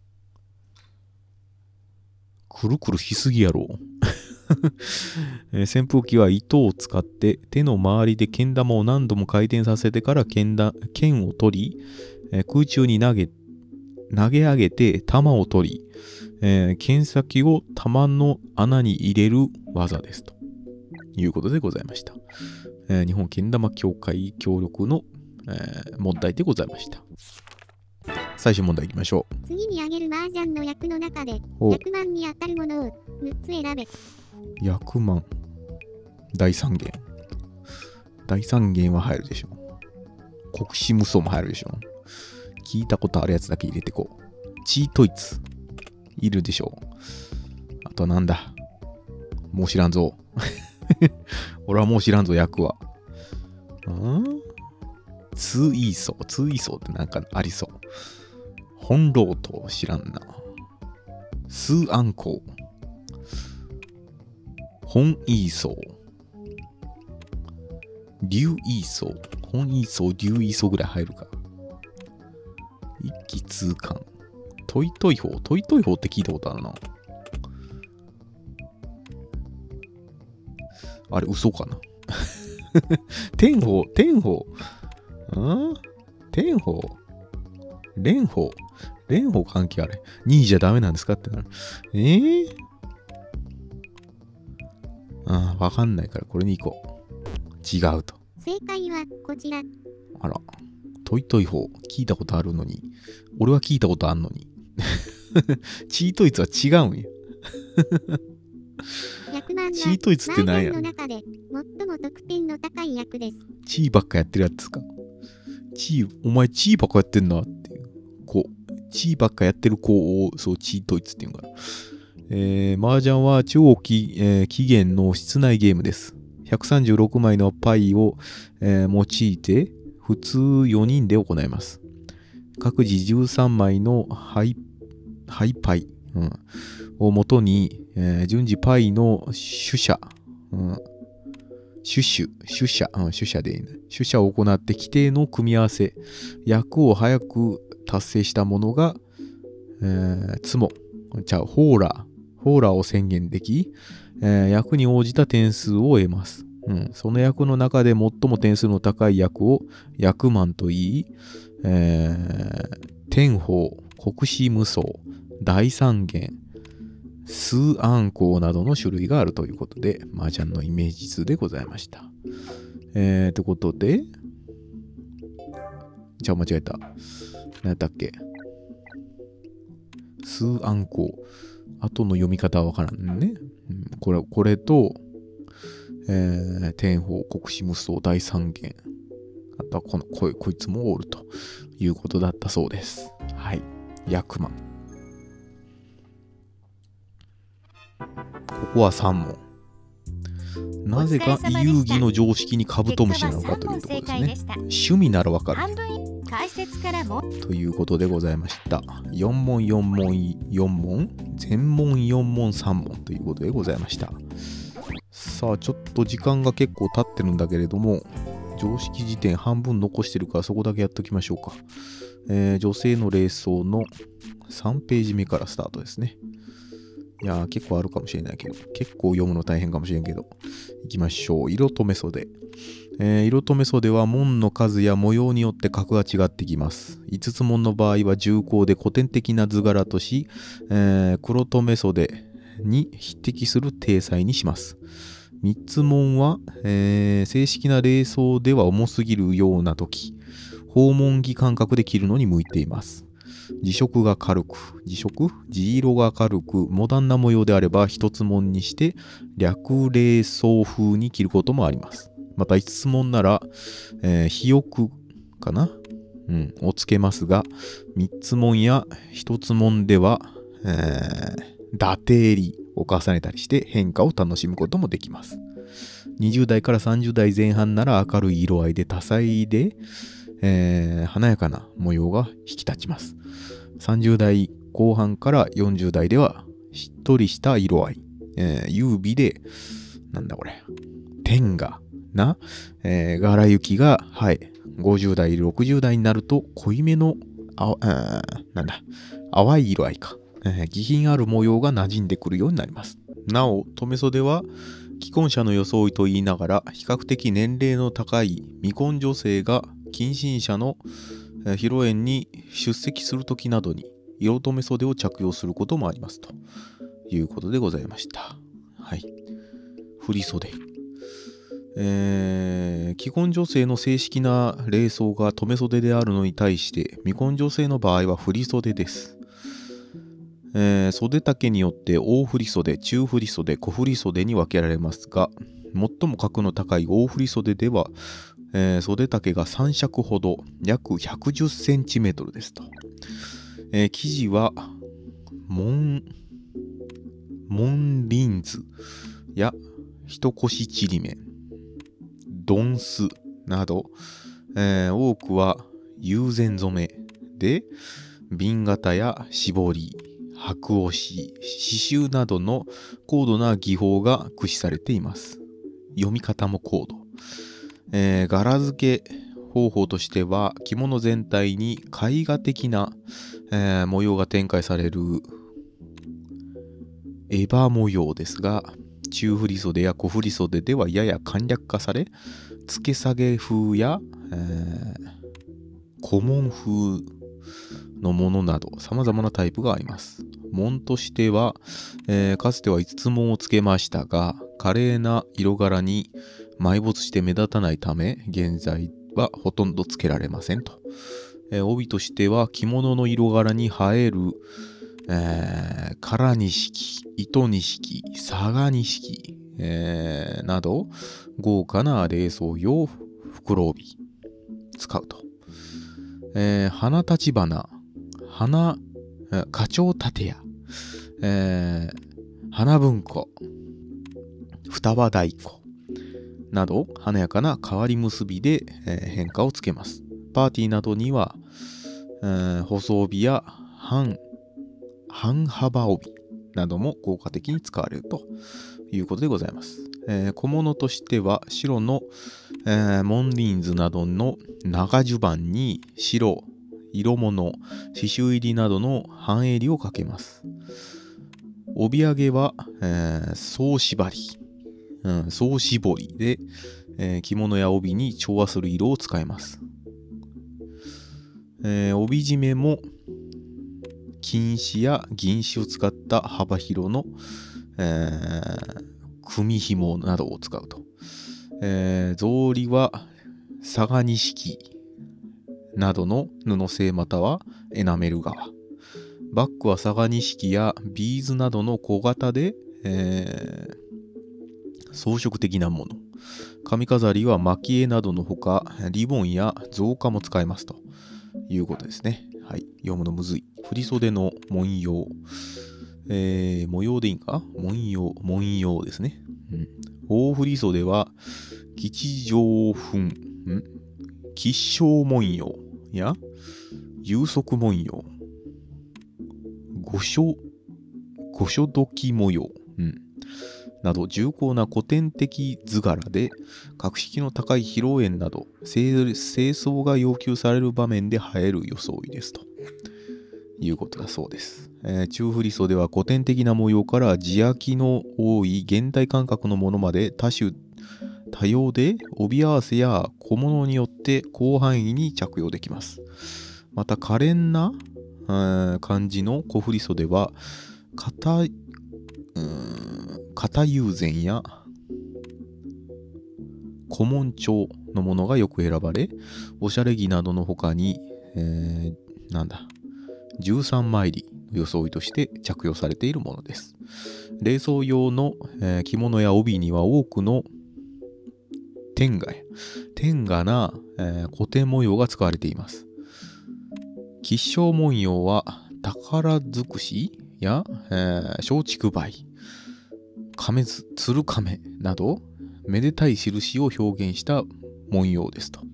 くるくるしすぎやろ。えー、扇風機は糸を使って手の周りでけん玉を何度も回転させてから剣だ剣を取り、えー、空中に投げ投げ上げて玉を取り、えー、剣先を玉の穴に入れる技ですということでございました。えー、日本けん玉協会協力の、えー、問題でございました。最終問題いきましょう。 次に挙げる麻雀の役の中で役満に当たるものをむっつ選べ。 役満。第三元。第三元は入るでしょ。国士無双も入るでしょ。聞いたことあるやつだけ入れてこう。チートイツ。いるでしょ。あとなんだ。もう知らんぞ。俺はもう知らんぞ、役は。んツーイーソー。ツーイーソーってなんかありそう。本ロート知らんな。 スーアンコウ、ホンイーソー、リュウイーソー、ホンイーソー、リュウイーソーぐらい入るか。一気通貫、トイトイホウ、トイトイホウって聞いたことあるな。あれ、嘘かな。テンホウ、テンホウ、んテンホウ、レンホウ、レンホウ関係あれ。にいじゃダメなんですかってなる。えー、ああ、わかんないからこれに行こう。違うと。 正解はこちら。 あら、トイトイホウ、聞いたことあるのに。俺は聞いたことあんのに。チートイツは違うんや。 ひゃくまんはチートイツって何や。 麻雀の中で最も得点の高い役です。 チーばっかやってるやつですか。チー、お前チーばっかやってんなっていう子。チーばっかやってる子を、そう、チートイツっていうから。えー、麻雀は超き、えー、期限の室内ゲームです。ひゃくさんじゅうろくまいのパイを、えー、用いて、普通よにんで行います。各自じゅうさんまいのハイ、ハイパイ、うん、をもとに、えー、順次パイの取捨、うん、取捨、取捨、うん、取捨でいいね。取捨を行って規定の組み合わせ、役を早く達成したものが、えー、ツモ、じゃあ、ホーラー、ホーラーを宣言でき、えー、役に応じた点数を得ます。うん、その役の中で最も点数の高い役を役満と言い、えー、天宝、国士無双、大三元、数暗号などの種類があるということで、麻雀のイメージ図でございました。えー、ということで、じゃあ間違えた。何やったっけ。数暗号。後の読み方はわからんね。うん、これ、これと、えー、天宝、国士無双、大三元。あとはこのこい、こいつもおるということだったそうです。はい。役満。ここはさん問。なぜか遊戯の常識にカブトムシなのかというところですね。趣味ならわかる。 解説からもということでございました。よん問よん問よん問、全問よん問さん問ということでございました。さあちょっと時間が結構経ってるんだけれども、常識辞典半分残してるからそこだけやっときましょうか。えー、女性の霊装のさんページ目からスタートですね。いやー結構あるかもしれないけど、結構読むの大変かもしれんけど、いきましょう。色留袖。えー、色留袖は紋の数や模様によって格が違ってきます。いつつ紋の場合は重厚で古典的な図柄とし、えー、黒留袖に匹敵する体裁にします。みっつ紋は、えー、正式な霊装では重すぎるような時、訪問着感覚で着るのに向いています。地色が軽く、地色地色が軽く、モダンな模様であれば一つ紋にして略霊装風に着ることもあります。またいつつ紋なら、えー、肥翼かな、うん、をつけますが、みっつ紋やひとつ紋では、えー、伊達襟を重ねたりして変化を楽しむこともできます。にじゅう代からさんじゅう代前半なら明るい色合いで多彩で、えー、華やかな模様が引き立ちます。さんじゅう代後半からよんじゅう代ではしっとりした色合い、えー、優美で、なんだこれ、天がな、えー、柄行きが、はい、ごじゅう代、ろくじゅう代になると濃いめの、あ、あなんだ、淡い色合いか、えー、気品ある模様が馴染んでくるようになります。なお、留袖は既婚者の装いと言いながら、比較的年齢の高い未婚女性が近親者の披露宴に出席するときなどに色留袖を着用することもありますということでございました。はい。振袖。えー、既婚女性の正式な礼装が留袖であるのに対して未婚女性の場合は振袖です。えー、袖丈によって大振袖、中振袖、小振袖に分けられますが、最も格の高い大振袖では、えー、袖丈がさん尺ほど、約ひゃくじゅっセンチメートルですと。えー、生地は紋紋輪図や一腰ちりめん、ドンスなど、えー、多くは友禅染めで瓶型や絞り、 白押し、刺繍などの高度な技法が駆使されています。読み方も高度。えー、柄付け方法としては、着物全体に絵画的な、えー、模様が展開されるエバ模様ですが、中振袖や小振袖ではやや簡略化され、付け下げ風や、えー、小紋風のものなど様々なタイプがあります。紋としては、えー、かつてはいつつ紋をつけましたが、華麗な色柄に埋没して目立たないため、現在はほとんどつけられませんと。えー、帯としては着物の色柄に映える、えー、唐錦、糸錦、佐賀錦、えー、など豪華な礼装用袋帯使うと。えー、花立花、花、花鳥立屋、えー、花文庫、双葉太鼓など華やかな変わり結びで、えー、変化をつけます。パーティーなどには、えー、細帯や半半幅帯なども効果的に使われるということでございます。えー、小物としては白の、えー、モンリーンズなどの長襦袢に白、色物、刺繍入りなどの半襟をかけます。帯揚げは、えー、総縛り、うん、総絞りで、えー、着物や帯に調和する色を使います。えー、帯締めも金糸や銀糸を使った幅広の、えー、組紐などを使うと。えー、草履は佐賀錦などの布製またはエナメル革。バッグは佐賀錦やビーズなどの小型で、えー、装飾的なもの。髪飾りは蒔絵などのほか、リボンや造花も使えますということですね。はい。読むのむずい。振袖の文様。えー、模様でいいんか？文様、文様ですね。うん。大振袖は、吉祥粉、ん吉祥文様や、有足文様、五所、五所時模様、うん、など重厚な古典的図柄で、格式の高い披露宴など、清装が要求される場面で映える装いですということだそうです。えー、中振袖は古典的な模様から地焼きの多い現代感覚のものまで多種多様で、帯合わせや小物によって広範囲に着用できます。また可憐な、えー、感じの小振袖は型、型友禅や古文帳のものがよく選ばれ、おしゃれ着などの他に、えー、なんだじゅうさんまいりの装いとして着用されているものです。礼装用の、えー、着物や帯には多くの天画や天画な、えー、古典模様が使われています。吉祥文様は宝尽くしや、えー、松竹梅、亀図、鶴亀などめでたい印を表現した文様ですと。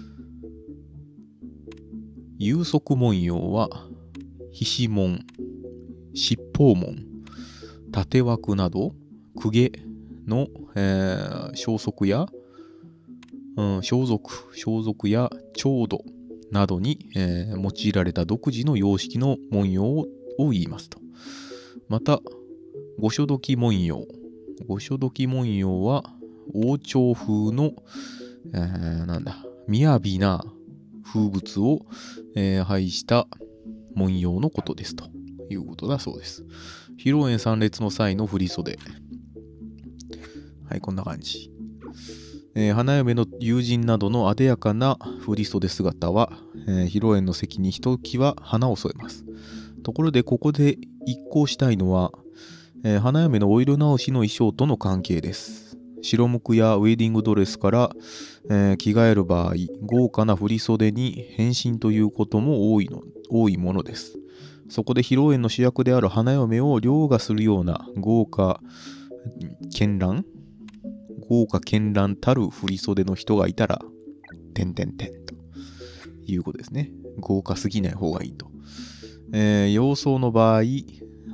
有足文様はひし紋、七宝紋、縦枠など公家の、えー、装束や、うん、装束、装束や調度などに、えー、用いられた独自の様式の文様を言いますと。また、五所時文様。五所時文様は王朝風の、えー、なんだ、雅な風物を、えー、配した文様のことですということだそうです。披露宴参列の際の振袖。はい、こんな感じ。えー、花嫁の友人などの艶やかな振袖姿は、えー、披露宴の席にひときわ花を添えます。ところでここで一考したいのは、えー、花嫁のお色直しの衣装との関係です。白むくやウェディングドレスから、えー、着替える場合、豪華な振袖に変身ということも多いの、多いものです。そこで披露宴の主役である花嫁を凌駕するような豪華絢爛豪華絢爛たる振袖の人がいたら、てんてんてんということですね。豪華すぎない方がいいと。えー、洋装の場合、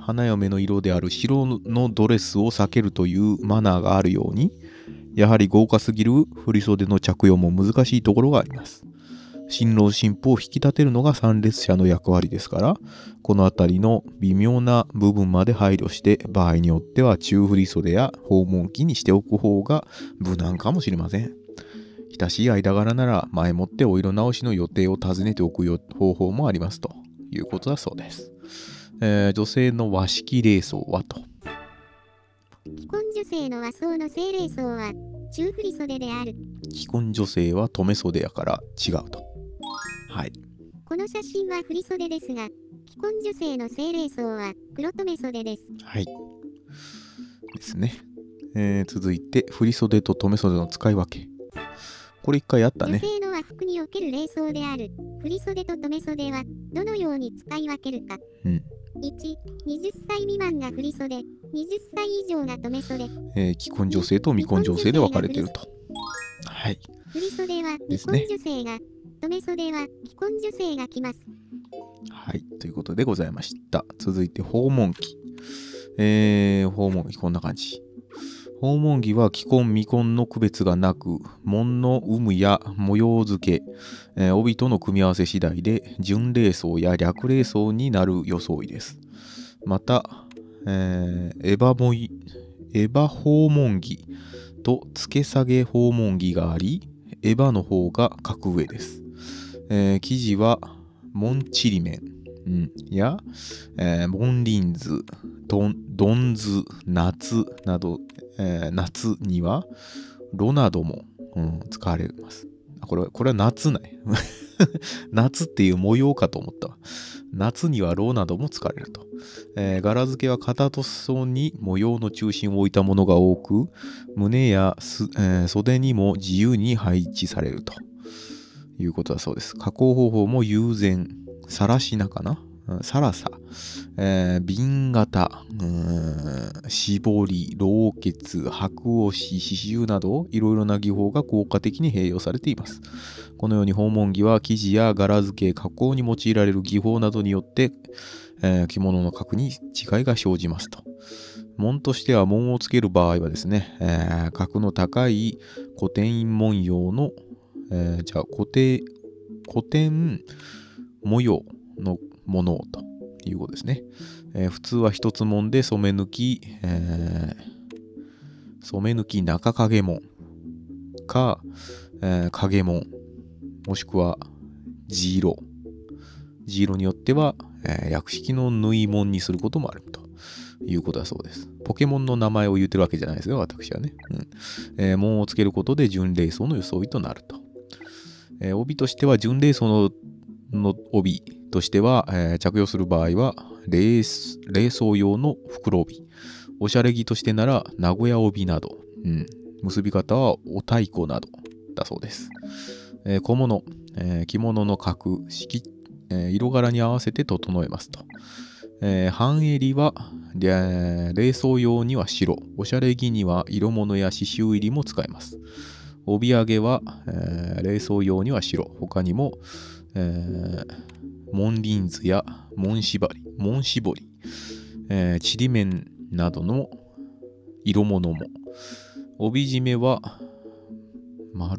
花嫁の色である白のドレスを避けるというマナーがあるように、やはり豪華すぎる振袖の着用も難しいところがあります。新郎新婦を引き立てるのが参列者の役割ですから、このあたりの微妙な部分まで配慮して、場合によっては中振袖や訪問着にしておく方が無難かもしれません。親しい間柄なら前もってお色直しの予定を尋ねておく方法もありますということだそうです。えー、女性の和式礼装はと。 既婚女性の和装の正礼装は中振袖である。 既婚女性は留め袖やから違うと。はい。 この写真は振袖ですが、既婚女性の正礼装は黒留め袖です。 はい。ですね。えー、続いて振袖と留め袖の使い分け。これ一回やったね。 女性の和服における礼装である振袖と留め袖はどのように使い分けるか。 うん。 いち、にじゅっさい未満が振袖、にじゅっさい以上が留め袖。 えー、既婚女性と未婚女性で分かれていると。はい。 振袖は未婚女性が、留め袖は既婚女性が着ます。 はい。ということでございました。続いて訪問着。えー、訪問着こんな感じ。訪問着は既婚未婚の区別がなく、紋の有無や模様付け、えー、帯との組み合わせ次第で準礼装や略礼装になる装いです。また、えー、エヴァモイエヴァ訪問着と付け下げ訪問着があり、エヴァの方が格上です。えー、生地はモンチリメン、うん、や、えー、モンリンズ、ドン、ドンズ、夏など、えー、夏にはロなども、うん、使われます。これは、これは夏ない。夏っていう模様かと思ったわ。夏にはロなども使われると。えー、柄付けは肩と裾に模様の中心を置いたものが多く、胸やす、えー、袖にも自由に配置されるということだそうです。加工方法も友禅、さらしなかな、サラサ、えー、瓶型、絞り、老血、白押し、刺繍などいろいろな技法が効果的に併用されています。このように訪問着は生地や柄付け、加工に用いられる技法などによって、えー、着物の格に違いが生じますと。紋としては紋をつける場合はですね、えー、格の高い古典文様の、えー、じゃあ古典、古典模様のものということですね。えー、普通は一つ紋で染め抜き、えー、染め抜き中影紋か、えー、影紋もしくは地色地色によっては、えー、訳式の縫い紋にすることもあるということだそうです。ポケモンの名前を言ってるわけじゃないですよ、私はね。うんえー、紋をつけることで準礼装の装いとなると。えー、帯としては準礼装のの帯としては、えー、着用する場合は礼装用の袋帯、おしゃれ着としてなら名古屋帯など、うん、結び方はお太鼓などだそうです。えー、小物、えー、着物の格式、えー、色柄に合わせて整えますと。えー、半襟は礼装用には白、おしゃれ着には色物や刺繍入りも使えます。帯揚げは、えー、礼装用には白、他にもえー、モンリンズやモン縛り、モン絞り、えー、ちりめんなどの色物も。帯締めは丸、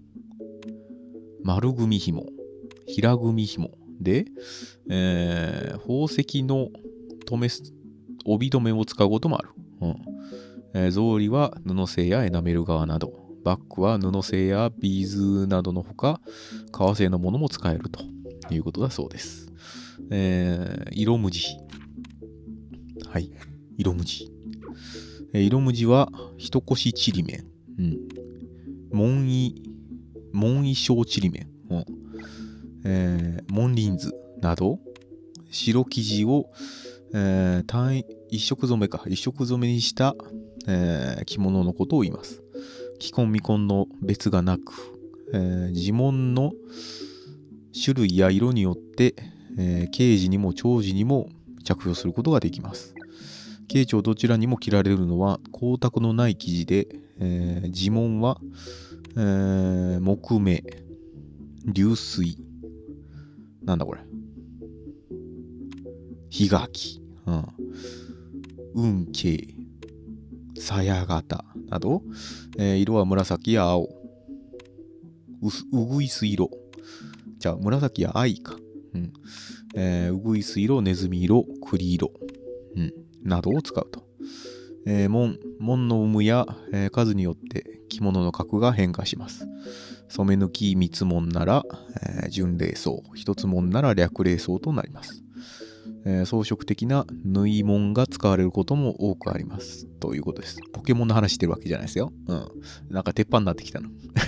丸組紐、平組紐で、えー、宝石の留め帯留めを使うこともある。うんえー、草履は布製やエナメル革など。バッグは布製やビーズなどのほか、革製のものも使えるということだそうです。えー、色無地。はい。色無地。えー、色無地は、一腰ちりめん。うん。紋衣、紋衣小ちりめん。うん。えー、紋リンズなど、白生地を、えー、単一色染めか。一色染めにした、えー、着物のことを言います。既婚未婚の別がなく、えー、地紋の種類や色によって、えー、慶時にも長時にも着用することができます。慶長どちらにも着られるのは光沢のない生地で、えー、地紋は、えー、木目、流水、なんだこれ、檜垣、 うん。運慶、さや型など、えー色は紫や青。うすうぐいす色。じゃあ、紫や藍か。うん。えーうぐいす色、ネズミ色、栗色。うん。などを使うと。えー、門、門の有無や、えー数によって着物の格が変化します。染め抜き三つ門なら、えー、純礼装、一つ門なら略礼装となります。えー装飾的な縫い紋が使われることも多くあります。ということです。ポケモンの話してるわけじゃないですよ。うん。なんか鉄板になってきたの。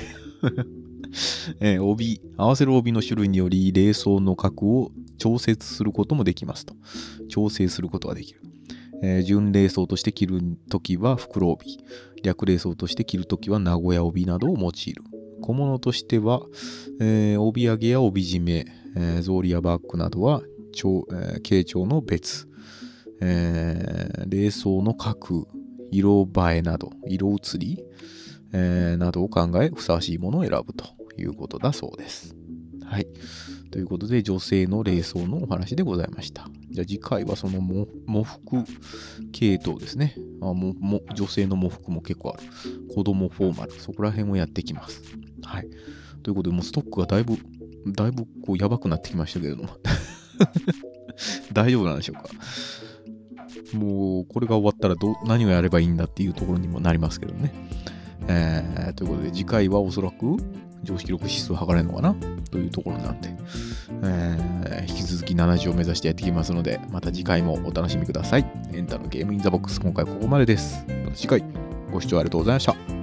えー帯、合わせる帯の種類により、礼装の格を調節することもできますと。調整することができる。えー純礼装として着るときは袋帯、略礼装として着るときは名古屋帯などを用いる。小物としては、えー帯揚げや帯締め、えー草履やバッグなどは長、えー、形状の別、えー、礼装の格、色映えなど、色移り、えーなどを考え、ふさわしいものを選ぶということだそうです。はい。ということで、女性の礼装のお話でございました。じゃあ次回はそのも喪服系統ですね。あもも女性の喪服も結構ある。子供フォーマル。そこら辺をやっていきます。はい。ということで、もうストックがだいぶ、だいぶこうやばくなってきましたけれども。大丈夫なんでしょうか。もうこれが終わったらど何をやればいいんだっていうところにもなりますけどね。えー、ということで次回はおそらく常識力指数測れるのかなというところなんで、えー、引き続きななじゅうを目指してやっていきますので、また次回もお楽しみください。エンタのゲームインザボックス、今回ここまでです。また次回ご視聴ありがとうございました。